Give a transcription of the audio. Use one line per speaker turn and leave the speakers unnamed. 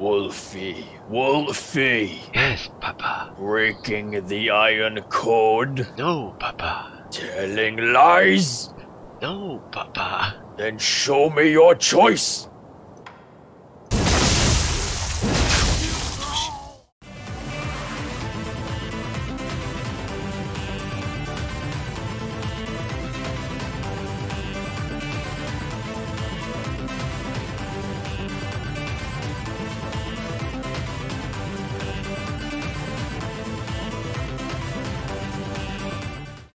Wolfy, Wolfy.
Yes, Papa.
Breaking the Iron Code?
No, Papa.
Telling lies?
No, Papa.
Then show me your choice.